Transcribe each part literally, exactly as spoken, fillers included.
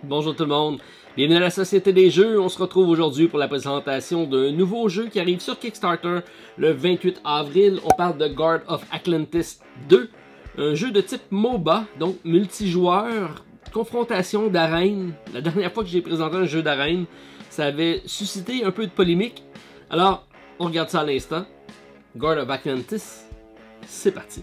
Bonjour tout le monde, bienvenue à la Société des Jeux. On se retrouve aujourd'hui pour la présentation d'un nouveau jeu qui arrive sur Kickstarter le vingt-huit avril. On parle de Guard of Atlantis deux, un jeu de type MOBA, donc multijoueur, confrontation d'arène. La dernière fois que j'ai présenté un jeu d'arène, ça avait suscité un peu de polémique. Alors, on regarde ça à l'instant. Guard of Atlantis, c'est parti.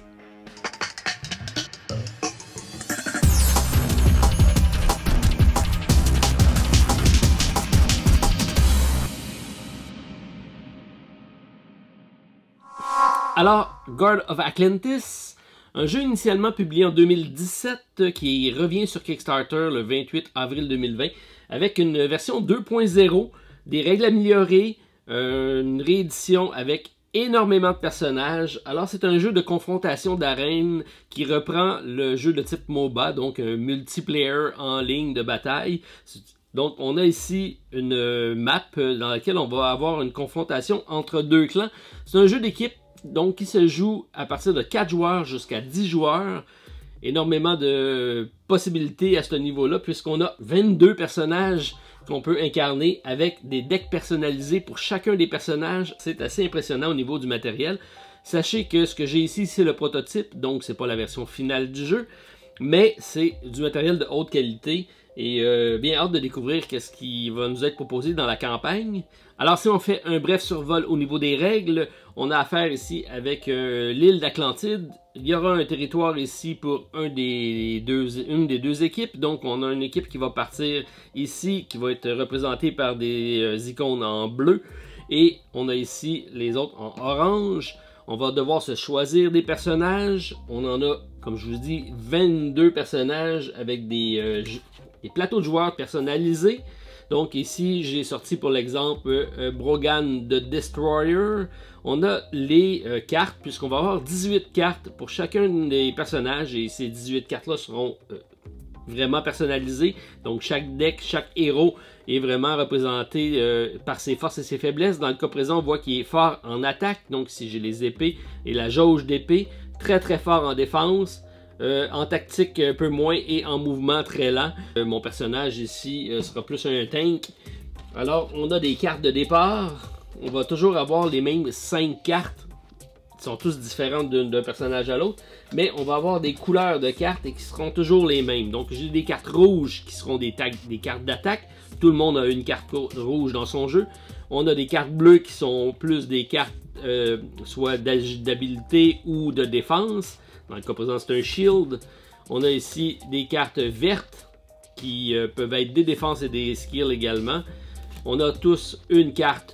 Alors, Guard of Atlantis, un jeu initialement publié en deux mille dix-sept qui revient sur Kickstarter le vingt-huit avril deux mille vingt avec une version deux point zéro, des règles améliorées, euh, une réédition avec énormément de personnages. Alors c'est un jeu de confrontation d'arène qui reprend le jeu de type MOBA, donc un multiplayer en ligne de bataille. Donc on a ici une map dans laquelle on va avoir une confrontation entre deux clans. C'est un jeu d'équipe donc qui se joue à partir de quatre joueurs jusqu'à dix joueurs. Énormément de possibilités à ce niveau-là, puisqu'on a vingt-deux personnages qu'on peut incarner avec des decks personnalisés pour chacun des personnages. C'est assez impressionnant au niveau du matériel. Sachez que ce que j'ai ici, c'est le prototype, donc c'est pas la version finale du jeu, mais c'est du matériel de haute qualité. Et euh, bien hâte de découvrir qu'est-ce qui va nous être proposé dans la campagne. Alors si on fait un bref survol au niveau des règles, on a affaire ici avec euh, l'île d'Atlantide. Il y aura un territoire ici pour un des deux, une des deux équipes. Donc on a une équipe qui va partir ici, qui va être représentée par des euh, icônes en bleu. Et on a ici les autres en orange. On va devoir se choisir des personnages. On en a, comme je vous dis, vingt-deux personnages avec des... Euh, des plateaux de joueurs personnalisés. Donc ici, j'ai sorti pour l'exemple euh, Brogan the Destroyer. On a les euh, cartes, puisqu'on va avoir dix-huit cartes pour chacun des personnages. Et ces dix-huit cartes-là seront euh, vraiment personnalisées. Donc chaque deck, chaque héros est vraiment représenté euh, par ses forces et ses faiblesses. Dans le cas présent, on voit qu'il est fort en attaque. Donc ici, j'ai les épées et la jauge d'épée. Très très fort en défense. Euh, en tactique un peu moins et en mouvement très lent. Euh, mon personnage ici euh, sera plus un tank. Alors on a des cartes de départ. On va toujours avoir les mêmes cinq cartes. Qui sont tous différentes d'un personnage à l'autre. Mais on va avoir des couleurs de cartes et qui seront toujours les mêmes. Donc j'ai des cartes rouges qui seront des, des cartes d'attaque. Tout le monde a une carte rouge dans son jeu. On a des cartes bleues qui sont plus des cartes euh, soit d'habilité ou de défense. Dans le cas présent, c'est un shield. On a ici des cartes vertes qui euh, peuvent être des défenses et des skills également. On a tous une carte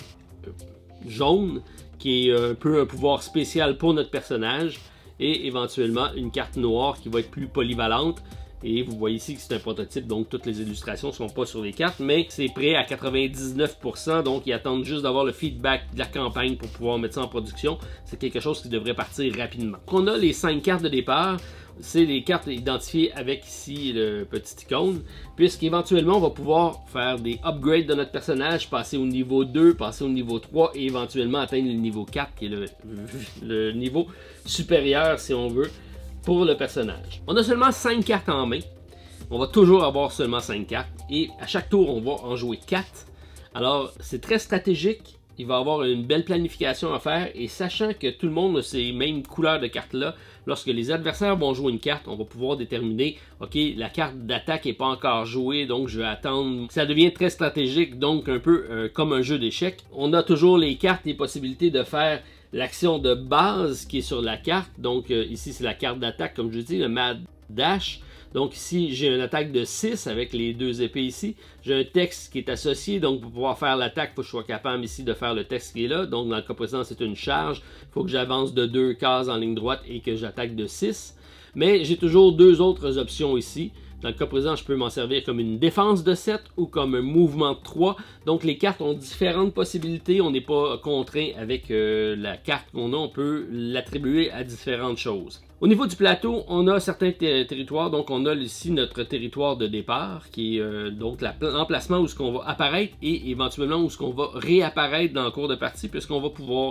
jaune qui est un peu un pouvoir spécial pour notre personnage. Et éventuellement une carte noire qui va être plus polyvalente. Et vous voyez ici que c'est un prototype, donc toutes les illustrations ne sont pas sur les cartes, mais c'est prêt à quatre-vingt-dix-neuf pour cent, donc ils attendent juste d'avoir le feedback de la campagne pour pouvoir mettre ça en production. C'est quelque chose qui devrait partir rapidement. Donc on a les cinq cartes de départ, c'est les cartes identifiées avec ici le petit icône, puisqu'éventuellement on va pouvoir faire des upgrades de notre personnage, passer au niveau deux, passer au niveau trois et éventuellement atteindre le niveau quatre, qui est le, le niveau supérieur si on veut, pour le personnage. On a seulement cinq cartes en main. On va toujours avoir seulement cinq cartes. Et à chaque tour, on va en jouer quatre. Alors, c'est très stratégique. Il va y avoir une belle planification à faire. Et sachant que tout le monde a ces mêmes couleurs de cartes-là, lorsque les adversaires vont jouer une carte, on va pouvoir déterminer, ok, la carte d'attaque n'est pas encore jouée, donc je vais attendre. Ça devient très stratégique, donc un peu euh, comme un jeu d'échecs. On a toujours les cartes, les possibilités de faire l'action de base qui est sur la carte. Donc euh, ici c'est la carte d'attaque comme je dis, le Mad Dash. Donc ici j'ai une attaque de six avec les deux épées ici. J'ai un texte qui est associé, donc pour pouvoir faire l'attaque, il faut que je sois capable ici de faire le texte qui est là. Donc dans le cas présent c'est une charge. Il faut que j'avance de deux cases en ligne droite et que j'attaque de six. Mais j'ai toujours deux autres options ici. Dans le cas présent, je peux m'en servir comme une défense de sept ou comme un mouvement de trois. Donc les cartes ont différentes possibilités. On n'est pas contraint avec euh, la carte qu'on a. On peut l'attribuer à différentes choses. Au niveau du plateau, on a certains ter territoires. Donc on a ici notre territoire de départ qui est euh, donc l'emplacement où ce qu'on va apparaître et éventuellement où ce qu'on va réapparaître dans le cours de partie, puisqu'on va pouvoir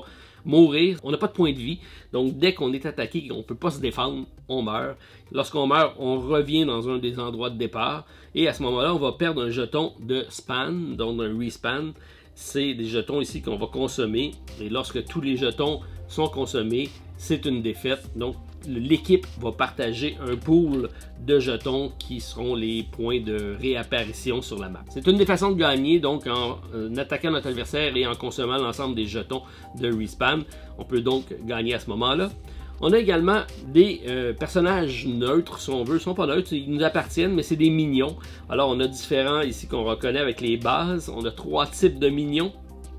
mourir. On n'a pas de point de vie. Donc, dès qu'on est attaqué et qu'on ne peut pas se défendre, on meurt. Lorsqu'on meurt, on revient dans un des endroits de départ. Et à ce moment-là, on va perdre un jeton de span, donc un respan. C'est des jetons ici qu'on va consommer. Et lorsque tous les jetons sont consommés, c'est une défaite. Donc, l'équipe va partager un pool de jetons qui seront les points de réapparition sur la map. C'est une des façons de gagner, donc en, en attaquant notre adversaire et en consommant l'ensemble des jetons de respawn. On peut donc gagner à ce moment-là. On a également des euh, personnages neutres, si on veut. Ils ne sont pas neutres, ils nous appartiennent, mais c'est des minions. Alors, on a différents ici qu'on reconnaît avec les bases. On a trois types de minions.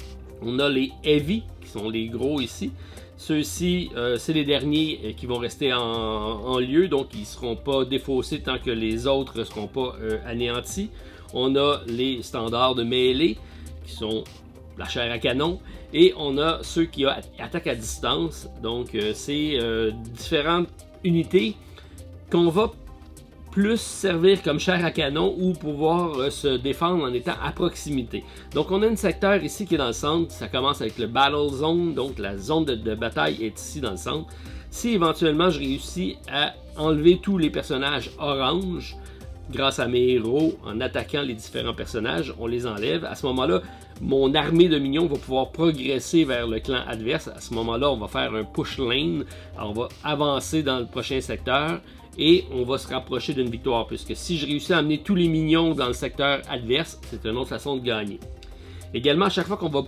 On a les heavy, qui sont les gros ici. Ceux-ci, euh, c'est les derniers euh, qui vont rester en, en lieu, donc ils ne seront pas défaussés tant que les autres ne seront pas euh, anéantis. On a les standards de mêlée, qui sont la chair à canon, et on a ceux qui attaquent à distance. Donc, euh, c'est euh, différentes unités qu'on va plus servir comme chair à canon ou pouvoir euh, se défendre en étant à proximité. Donc on a un secteur ici qui est dans le centre, ça commence avec le Battle Zone, donc la zone de, de bataille est ici dans le centre. Si éventuellement je réussis à enlever tous les personnages orange, grâce à mes héros, en attaquant les différents personnages, on les enlève. À ce moment-là, mon armée de minions va pouvoir progresser vers le clan adverse. À ce moment-là, on va faire un push lane, alors on va avancer dans le prochain secteur. Et on va se rapprocher d'une victoire, puisque si je réussis à amener tous les minions dans le secteur adverse, c'est une autre façon de gagner. Également, à chaque fois qu'on va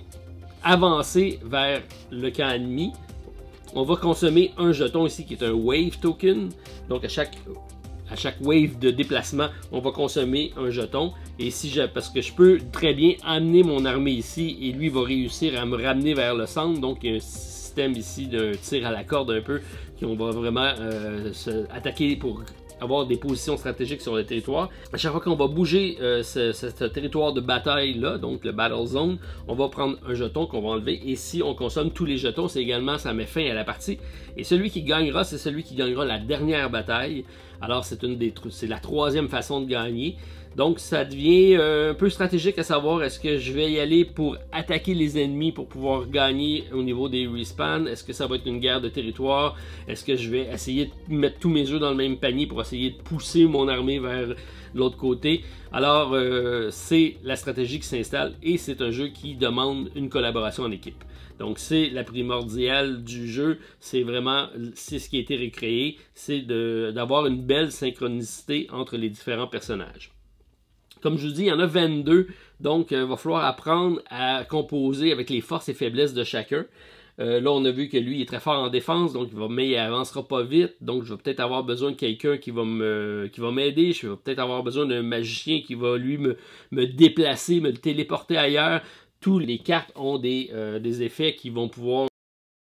avancer vers le camp ennemi, on va consommer un jeton ici qui est un wave token. Donc à chaque, à chaque wave de déplacement, on va consommer un jeton. Et si je, parce que je peux très bien amener mon armée ici, et lui va réussir à me ramener vers le centre. Donc il y a un système ici d'un tir à la corde un peu, on va vraiment euh, se attaquer pour avoir des positions stratégiques sur le territoire. À chaque fois qu'on va bouger euh, ce, ce, ce territoire de bataille là, donc le Battle Zone, on va prendre un jeton qu'on va enlever, et si on consomme tous les jetons, c'est également, ça met fin à la partie. Et celui qui gagnera, c'est celui qui gagnera la dernière bataille. Alors c'est une des, c'est la troisième façon de gagner. Donc ça devient euh, un peu stratégique à savoir, est-ce que je vais y aller pour attaquer les ennemis pour pouvoir gagner au niveau des respawns? Est-ce que ça va être une guerre de territoire? Est-ce que je vais essayer de mettre tous mes œufs dans le même panier pour essayer de pousser mon armée vers l'autre côté? Alors euh, c'est la stratégie qui s'installe, et c'est un jeu qui demande une collaboration en équipe. Donc c'est la primordiale du jeu, c'est vraiment, c'est ce qui a été recréé, c'est d'avoir une belle synchronicité entre les différents personnages. Comme je vous dis, il y en a vingt-deux, donc il euh, va falloir apprendre à composer avec les forces et faiblesses de chacun. Euh, là, on a vu que lui, il est très fort en défense, donc il va, mais il avancera pas vite. Donc, je vais peut-être avoir besoin de quelqu'un qui va me, qui va m'aider. Je vais peut-être avoir besoin d'un magicien qui va, lui, me, me déplacer, me téléporter ailleurs. Tous les cartes ont des, euh, des effets qui vont pouvoir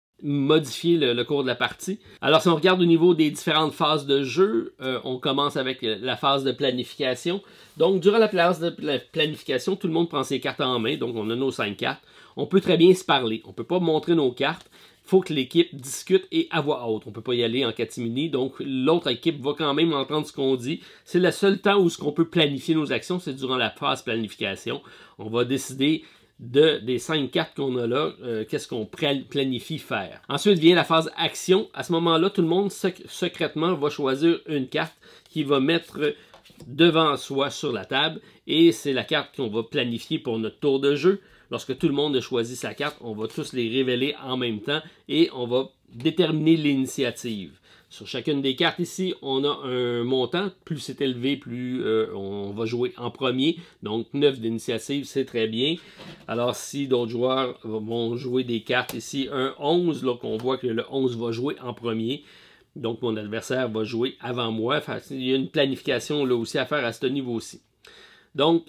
modifier le, le cours de la partie. Alors si on regarde au niveau des différentes phases de jeu, euh, on commence avec la phase de planification. Donc durant la phase de planification, tout le monde prend ses cartes en main, donc on a nos cinq cartes. On peut très bien se parler, on peut pas montrer nos cartes, il faut que l'équipe discute et à voix haute. On peut pas y aller en catimini, donc l'autre équipe va quand même entendre ce qu'on dit. C'est le seul temps où ce qu'on peut planifier nos actions, c'est durant la phase planification. On va décider de, des cinq cartes qu'on a là, euh, qu'est-ce qu'on planifie faire. Ensuite vient la phase action. À ce moment-là, tout le monde sec secrètement va choisir une carte qui va mettre devant soi sur la table, et c'est la carte qu'on va planifier pour notre tour de jeu. Lorsque tout le monde a choisi sa carte, on va tous les révéler en même temps et on va déterminer l'initiative. Sur chacune des cartes ici, on a un montant. Plus c'est élevé, plus euh, on va jouer en premier. Donc neuf d'initiative, c'est très bien. Alors si d'autres joueurs vont jouer des cartes ici, un onze, là qu'on voit que le onze va jouer en premier. Donc mon adversaire va jouer avant moi. Enfin, il y a une planification là aussi à faire à ce niveau-ci. Donc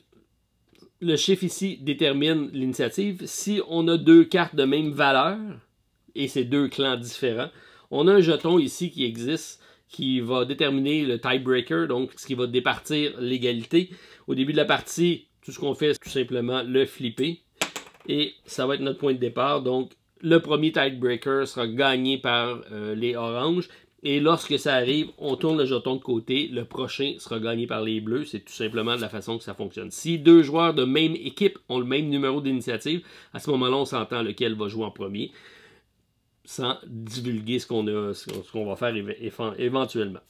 le chiffre ici détermine l'initiative. Si on a deux cartes de même valeur, et c'est deux clans différents, on a un jeton ici qui existe, qui va déterminer le tiebreaker, donc ce qui va départir l'égalité. Au début de la partie, tout ce qu'on fait, c'est tout simplement le flipper, et ça va être notre point de départ. Donc le premier tiebreaker sera gagné par euh, les oranges, et lorsque ça arrive, on tourne le jeton de côté, le prochain sera gagné par les bleus. C'est tout simplement de la façon que ça fonctionne. Si deux joueurs de même équipe ont le même numéro d'initiative, à ce moment-là, on s'entend lequel va jouer en premier. sans divulguer ce qu'on a, ce qu'on va faire éventuellement.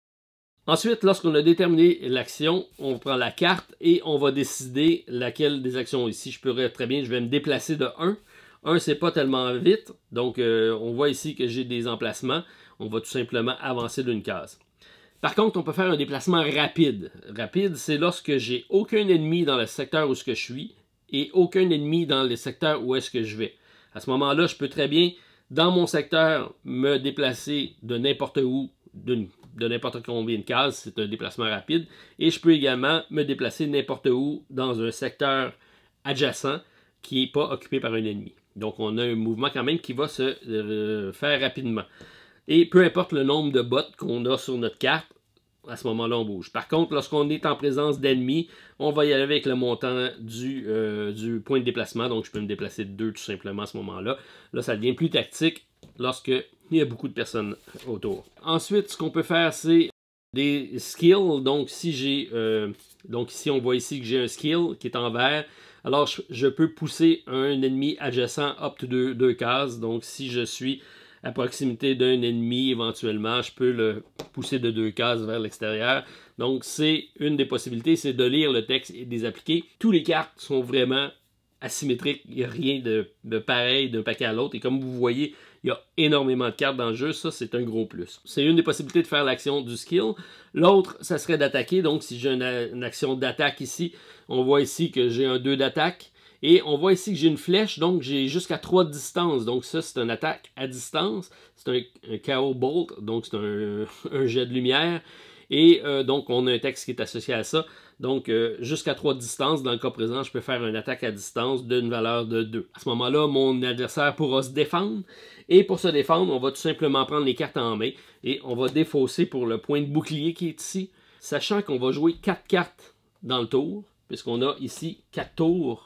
Ensuite, lorsqu'on a déterminé l'action, on prend la carte et on va décider laquelle des actions. Ici, je pourrais très bien, je vais me déplacer de un. un, c'est pas tellement vite, donc euh, on voit ici que j'ai des emplacements. On va tout simplement avancer d'une case. Par contre, on peut faire un déplacement rapide. Rapide, c'est lorsque j'ai aucun ennemi dans le secteur où je suis et aucun ennemi dans le secteur où est-ce que je vais. À ce moment-là, je peux très bien, dans mon secteur, me déplacer de n'importe où, de n'importe combien de cases, c'est un déplacement rapide. Et je peux également me déplacer n'importe où dans un secteur adjacent qui n'est pas occupé par un ennemi. Donc, on a un mouvement quand même qui va se euh, faire rapidement. Et peu importe le nombre de bottes qu'on a sur notre carte, à ce moment-là, on bouge. Par contre, lorsqu'on est en présence d'ennemis, on va y aller avec le montant du, euh, du point de déplacement. Donc, je peux me déplacer de deux tout simplement à ce moment-là. Là, ça devient plus tactique lorsqu'il y a beaucoup de personnes autour. Ensuite, ce qu'on peut faire, c'est des skills. Donc, si j'ai, euh, donc ici, on voit ici que j'ai un skill qui est en vert. Alors, je, je peux pousser un ennemi adjacent up to deux, deux cases. Donc, si je suis à proximité d'un ennemi, éventuellement, je peux le pousser de deux cases vers l'extérieur. Donc, c'est une des possibilités, c'est de lire le texte et de les appliquer. Tous les cartes sont vraiment asymétriques. Il n'y a rien de, de pareil d'un paquet à l'autre. Et comme vous voyez, il y a énormément de cartes dans le jeu. Ça, c'est un gros plus. C'est une des possibilités de faire l'action du skill. L'autre, ça serait d'attaquer. Donc, si j'ai une, une action d'attaque ici, on voit ici que j'ai un deux d'attaque. Et on voit ici que j'ai une flèche, donc j'ai jusqu'à trois distances. Donc ça, c'est une attaque à distance. C'est un, un K O Bolt, donc c'est un, un jet de lumière. Et euh, donc, on a un texte qui est associé à ça. Donc, euh, jusqu'à trois distances, dans le cas présent, je peux faire une attaque à distance d'une valeur de deux. À ce moment-là, mon adversaire pourra se défendre. Et pour se défendre, on va tout simplement prendre les cartes en main. Et on va défausser pour le point de bouclier qui est ici. Sachant qu'on va jouer quatre cartes dans le tour, puisqu'on a ici quatre tours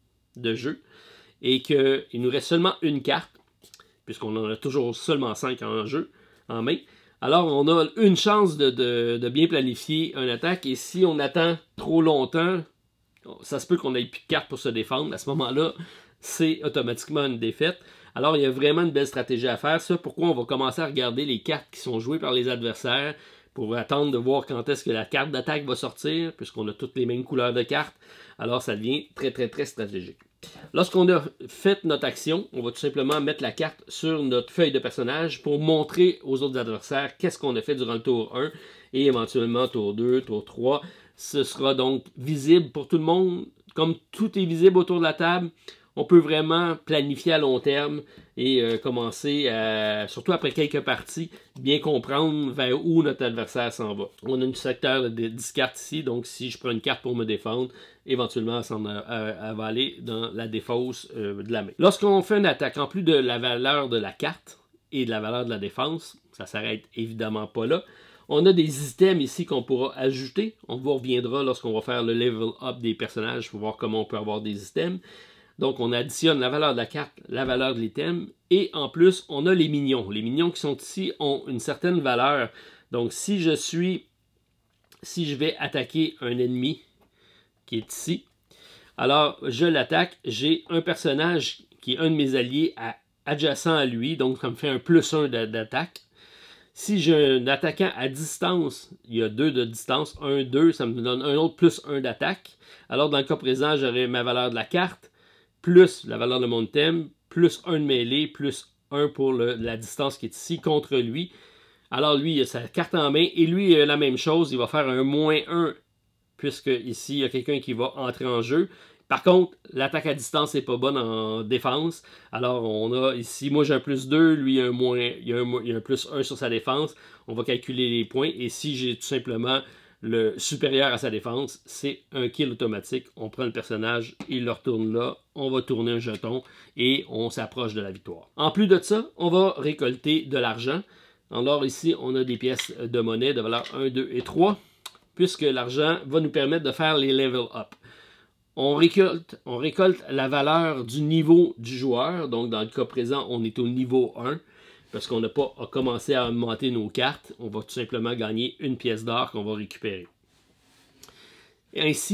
de jeu, et qu'il nous reste seulement une carte, puisqu'on en a toujours seulement cinq en jeu, en main. Alors, on a une chance de, de, de bien planifier une attaque, et si on attend trop longtemps, ça se peut qu'on n'ait plus de cartes pour se défendre. À ce moment-là, c'est automatiquement une défaite. Alors, il y a vraiment une belle stratégie à faire. Ça, pourquoi on va commencer à regarder les cartes qui sont jouées par les adversaires, pour attendre de voir quand est-ce que la carte d'attaque va sortir, puisqu'on a toutes les mêmes couleurs de cartes. Alors, ça devient très, très, très stratégique. Lorsqu'on a fait notre action, on va tout simplement mettre la carte sur notre feuille de personnage pour montrer aux autres adversaires qu'est-ce qu'on a fait durant le tour un et éventuellement tour deux, tour trois. Ce sera donc visible pour tout le monde. Comme tout est visible autour de la table, on peut vraiment planifier à long terme et euh, commencer, à, surtout après quelques parties, bien comprendre vers où notre adversaire s'en va. On a un secteur de dix cartes ici, donc si je prends une carte pour me défendre, éventuellement, ça va aller dans la défausse euh, de la main. Lorsqu'on fait une attaque, en plus de la valeur de la carte et de la valeur de la défense, ça s'arrête évidemment pas là. On a des items ici qu'on pourra ajouter. On vous reviendra lorsqu'on va faire le level up des personnages pour voir comment on peut avoir des items. Donc, on additionne la valeur de la carte, la valeur de l'item, et en plus, on a les minions. Les minions qui sont ici ont une certaine valeur. Donc, si je suis, si je vais attaquer un ennemi qui est ici, alors je l'attaque, j'ai un personnage qui est un de mes alliés à, adjacent à lui, donc ça me fait un plus un d'attaque. Si j'ai un attaquant à distance, il y a deux de distance, un, deux, ça me donne un autre plus un d'attaque. Alors, dans le cas présent, j'aurai ma valeur de la carte, plus la valeur de mon item, plus un de mêlée, plus un pour le, la distance qui est ici contre lui. Alors lui, il a sa carte en main et lui, il a la même chose, il va faire un moins un, puisque ici, il y a quelqu'un qui va entrer en jeu. Par contre, l'attaque à distance n'est pas bonne en défense. Alors on a ici, moi j'ai un plus deux, lui il a un, moins, il a un, il a un plus un sur sa défense. On va calculer les points et si j'ai tout simplement le supérieur à sa défense, c'est un kill automatique. On prend le personnage, il le retourne là, on va tourner un jeton et on s'approche de la victoire. En plus de ça, on va récolter de l'argent. Alors ici, on a des pièces de monnaie de valeur un, deux et trois, puisque l'argent va nous permettre de faire les level up. On récolte, on récolte la valeur du niveau du joueur, donc dans le cas présent, on est au niveau un. Parce qu'on n'a pas commencé à augmenter nos cartes, on va tout simplement gagner une pièce d'or qu'on va récupérer. Et ainsi,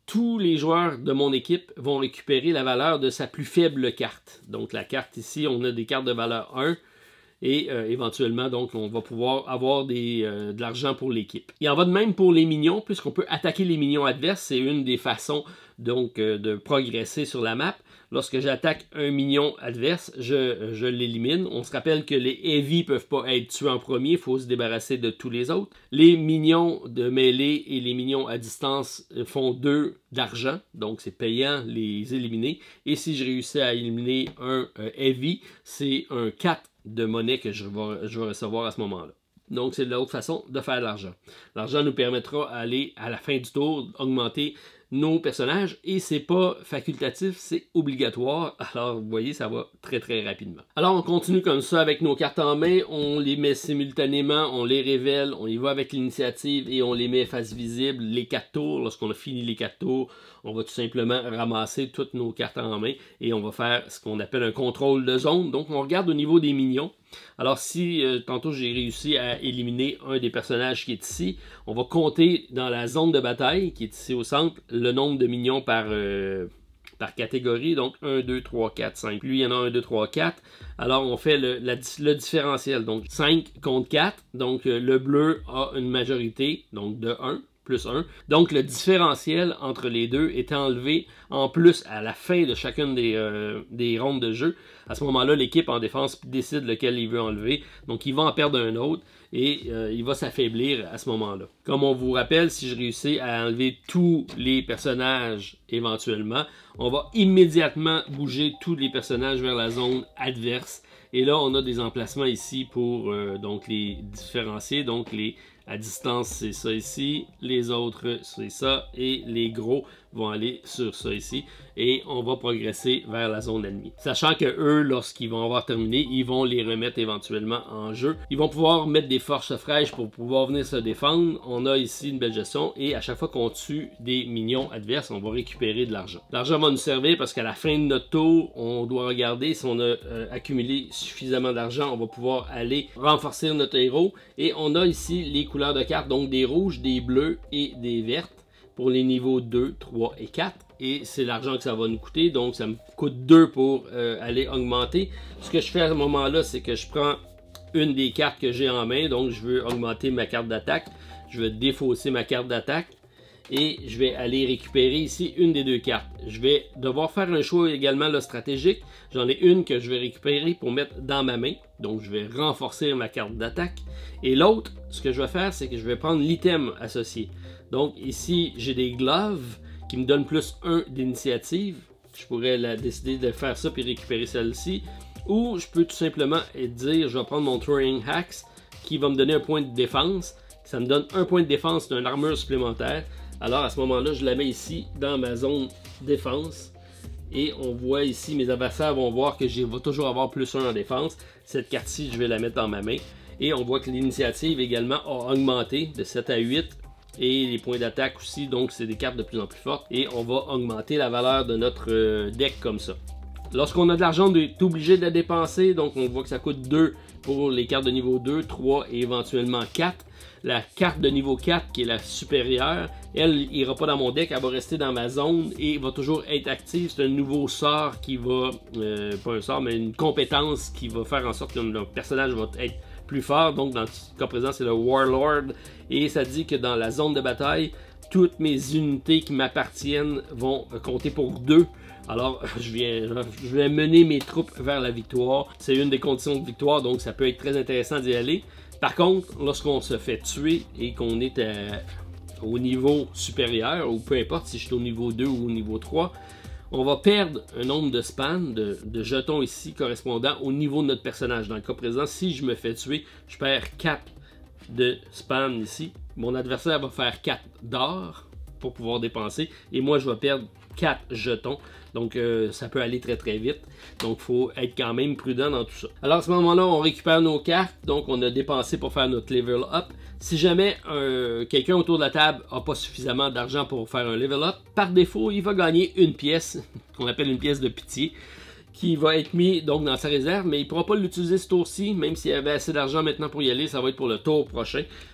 tous les joueurs de mon équipe vont récupérer la valeur de sa plus faible carte. Donc la carte ici, on a des cartes de valeur un. Et euh, éventuellement, donc, on va pouvoir avoir des, euh, de l'argent pour l'équipe. Il en va de même pour les minions, puisqu'on peut attaquer les minions adverses. C'est une des façons donc, euh, de progresser sur la map. Lorsque j'attaque un minion adverse, je, je l'élimine. On se rappelle que les heavy ne peuvent pas être tués en premier. Il faut se débarrasser de tous les autres. Les minions de mêlée et les minions à distance font deux d'argent. Donc, c'est payant les éliminer. Et si je réussis à éliminer un euh, heavy, c'est un quatre de monnaie que je vais, je vais recevoir à ce moment-là. Donc, c'est l'autre façon de faire de l'argent. L'argent nous permettra d'aller à la fin du tour, augmenter nos personnages, et c'est pas facultatif, c'est obligatoire. Alors, vous voyez, ça va très très rapidement. Alors, on continue comme ça avec nos cartes en main, on les met simultanément, on les révèle, on y va avec l'initiative et on les met face visible les quatre tours. Lorsqu'on a fini les quatre tours, on va tout simplement ramasser toutes nos cartes en main et on va faire ce qu'on appelle un contrôle de zone. Donc, on regarde au niveau des minions. Alors, si euh, tantôt j'ai réussi à éliminer un des personnages qui est ici, on va compter dans la zone de bataille qui est ici au centre le nombre de minions par, euh, par catégorie. Donc, un, deux, trois, quatre, cinq. Lui, il y en a un, deux, trois, quatre. Alors, on fait le, la, le différentiel. Donc, cinq contre quatre. Donc, euh, le bleu a une majorité, donc de un. Plus un. Donc, le différentiel entre les deux est enlevé en plus à la fin de chacune des, euh, des rondes de jeu. À ce moment-là, l'équipe en défense décide lequel il veut enlever. Donc, il va en perdre un autre et euh, il va s'affaiblir à ce moment-là. Comme on vous rappelle, si je réussis à enlever tous les personnages éventuellement, on va immédiatement bouger tous les personnages vers la zone adverse. Et là, on a des emplacements ici pour euh, donc les différencier. Donc, les à distance, c'est ça ici. Les autres, c'est ça. Et les gros vont aller sur ça ici. Et on va progresser vers la zone ennemie. Sachant que eux, lorsqu'ils vont avoir terminé, ils vont les remettre éventuellement en jeu. Ils vont pouvoir mettre des forces fraîches pour pouvoir venir se défendre. On a ici une belle gestion. Et à chaque fois qu'on tue des minions adverses, on va récupérer de l'argent. L'argent va nous servir parce qu'à la fin de notre tour, on doit regarder si on a euh, accumulé suffisamment d'argent. On va pouvoir aller renforcer notre héros. Et on a ici les couleurs de cartes, donc des rouges, des bleus et des vertes pour les niveaux deux, trois et quatre. Et c'est l'argent que ça va nous coûter, donc ça me coûte deux pour euh, aller augmenter. Ce que je fais à ce moment-là, c'est que je prends une des cartes que j'ai en main, donc je veux augmenter ma carte d'attaque. Je vais défausser ma carte d'attaque et je vais aller récupérer ici une des deux cartes. Je vais devoir faire un choix également là, stratégique. J'en ai une que je vais récupérer pour mettre dans ma main. Donc je vais renforcer ma carte d'attaque. Et l'autre, ce que je vais faire, c'est que je vais prendre l'item associé. Donc ici, j'ai des gloves qui me donnent plus un d'initiative. Je pourrais la, décider de faire ça puis récupérer celle-ci. Ou je peux tout simplement dire, je vais prendre mon Throwing Axe qui va me donner un point de défense. Ça me donne un point de défense d'une armure supplémentaire. Alors à ce moment-là, je la mets ici dans ma zone défense. Et on voit ici, mes adversaires vont voir que je vais toujours avoir plus un en défense. Cette carte-ci, je vais la mettre dans ma main. Et on voit que l'initiative également a augmenté de sept à huit. Et les points d'attaque aussi, donc c'est des cartes de plus en plus fortes. Et on va augmenter la valeur de notre deck comme ça. Lorsqu'on a de l'argent, on est obligé de la dépenser. Donc on voit que ça coûte deux pour les cartes de niveau deux, trois et éventuellement quatre. La carte de niveau quatre, qui est la supérieure, elle n'ira pas dans mon deck, elle va rester dans ma zone et va toujours être active. C'est un nouveau sort qui va, euh, pas un sort, mais une compétence qui va faire en sorte que notre personnage va être plus fort. Donc dans ce cas présent, c'est le Warlord. Et ça dit que dans la zone de bataille, toutes mes unités qui m'appartiennent vont compter pour deux. Alors, je viens, je vais mener mes troupes vers la victoire. C'est une des conditions de victoire, donc ça peut être très intéressant d'y aller. Par contre, lorsqu'on se fait tuer et qu'on est à, au niveau supérieur, ou peu importe si je suis au niveau deux ou au niveau trois, on va perdre un nombre de spans, de, de jetons ici correspondant au niveau de notre personnage. Dans le cas présent, si je me fais tuer, je perds quatre de spans ici. Mon adversaire va faire quatre d'or pour pouvoir dépenser et moi je vais perdre quatre jetons. Donc euh, ça peut aller très très vite. Donc il faut être quand même prudent dans tout ça. Alors à ce moment-là, on récupère nos cartes. Donc on a dépensé pour faire notre level up. Si jamais euh, quelqu'un autour de la table n'a pas suffisamment d'argent pour faire un level up, par défaut, il va gagner une pièce, qu'on appelle une pièce de pitié, qui va être mis donc dans sa réserve, mais il ne pourra pas l'utiliser ce tour-ci, même s'il avait assez d'argent maintenant pour y aller, ça va être pour le tour prochain.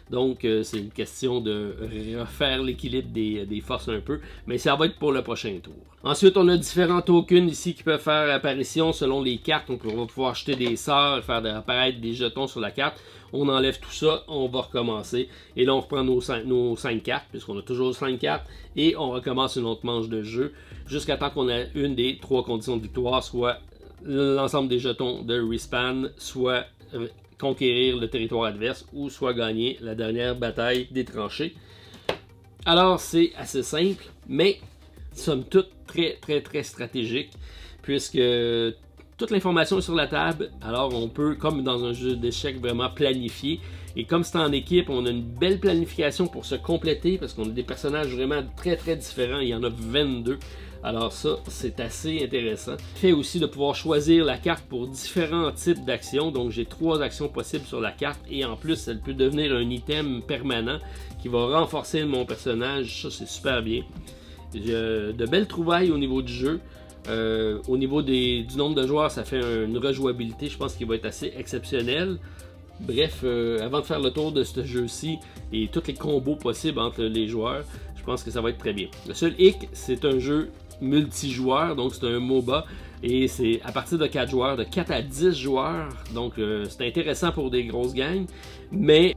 Donc, euh, c'est une question de refaire l'équilibre des, des forces un peu. Mais ça va être pour le prochain tour. Ensuite, on a différents tokens ici qui peuvent faire apparition selon les cartes. Donc, on va pouvoir acheter des sorts, faire apparaître des jetons sur la carte. On enlève tout ça, on va recommencer. Et là, on reprend nos cinq, nos cinq cartes, puisqu'on a toujours cinq cartes. Et on recommence une autre manche de jeu, jusqu'à temps qu'on ait une des trois conditions de victoire, soit l'ensemble des jetons de respawn, soit conquérir le territoire adverse, ou soit gagner la dernière bataille des tranchées. Alors, c'est assez simple, mais somme toute très, très, très stratégique, puisque toute l'information est sur la table. Alors, on peut, comme dans un jeu d'échecs, vraiment planifier. Et comme c'est en équipe, on a une belle planification pour se compléter, parce qu'on a des personnages vraiment très, très différents. Il y en a vingt-deux. Alors ça, c'est assez intéressant. Le fait aussi de pouvoir choisir la carte pour différents types d'actions. Donc j'ai trois actions possibles sur la carte et en plus, elle peut devenir un item permanent qui va renforcer mon personnage. Ça, c'est super bien. Je, de belles trouvailles au niveau du jeu. Euh, au niveau des, du nombre de joueurs, ça fait une rejouabilité, je pense, qui va être assez exceptionnelle. Bref, euh, avant de faire le tour de ce jeu-ci et tous les combos possibles entre les joueurs, je pense que ça va être très bien. Le seul hic, c'est un jeu multijoueur, donc c'est un MOBA, et c'est à partir de quatre joueurs, de quatre à dix joueurs, donc euh, c'est intéressant pour des grosses gangs, mais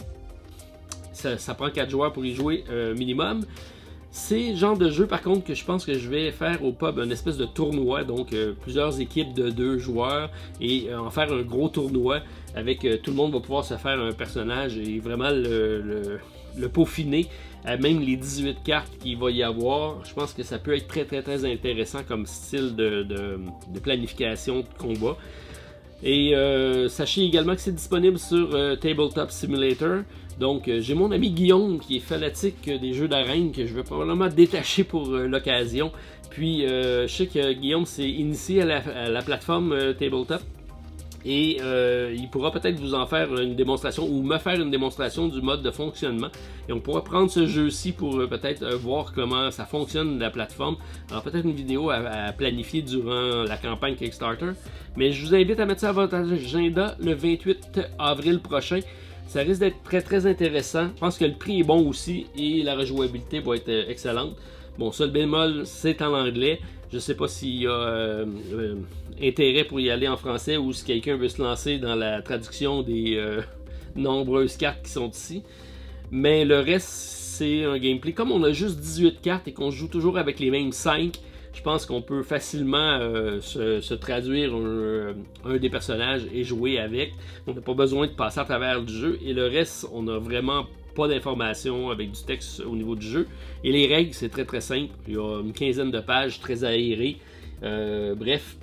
ça, ça prend quatre joueurs pour y jouer euh, minimum. C'est le genre de jeu par contre que je pense que je vais faire au pub, une espèce de tournoi, donc euh, plusieurs équipes de deux joueurs et euh, en faire un gros tournoi avec euh, tout le monde va pouvoir se faire un personnage et vraiment le, le, le peaufiner, euh, même les dix-huit cartes qu'il va y avoir. Je pense que ça peut être très très très intéressant comme style de, de, de planification de combat. Et euh, sachez également que c'est disponible sur euh, Tabletop Simulator. Donc euh, j'ai mon ami Guillaume qui est fanatique des jeux d'arène que je vais probablement détacher pour euh, l'occasion. Puis euh, je sais que Guillaume s'est initié à la, à la plateforme euh, Tabletop. Et euh, il pourra peut-être vous en faire une démonstration ou me faire une démonstration du mode de fonctionnement. Et on pourra prendre ce jeu-ci pour euh, peut-être euh, voir comment ça fonctionne la plateforme. Alors peut-être une vidéo à, à planifier durant la campagne Kickstarter. Mais je vous invite à mettre ça à votre agenda le vingt-huit avril prochain. Ça risque d'être très très intéressant. Je pense que le prix est bon aussi et la rejouabilité va être euh, excellente. Bon, seul bémol, c'est en anglais. Je sais pas s'il y a euh, euh, intérêt pour y aller en français ou si quelqu'un veut se lancer dans la traduction des euh, nombreuses cartes qui sont ici. Mais le reste, c'est un gameplay. Comme on a juste dix-huit cartes et qu'on joue toujours avec les mêmes cinq, je pense qu'on peut facilement euh, se, se traduire un, un des personnages et jouer avec. On n'a pas besoin de passer à travers le jeu. Et le reste, on a vraiment pas d'informations avec du texte au niveau du jeu. Et les règles, c'est très très simple. Il y a une quinzaine de pages très aérées. Euh, bref,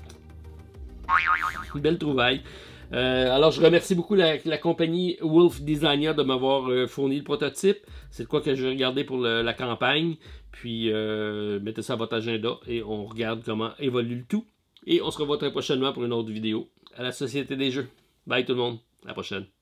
une belle trouvaille. Euh, alors, je remercie beaucoup la, la compagnie Wolf Designer de m'avoir euh, fourni le prototype. C'est de quoi que je vais regarder pour le, la campagne. Puis, euh, mettez ça à votre agenda et on regarde comment évolue le tout. Et on se revoit très prochainement pour une autre vidéo à la Société des Jeux. Bye tout le monde, à la prochaine.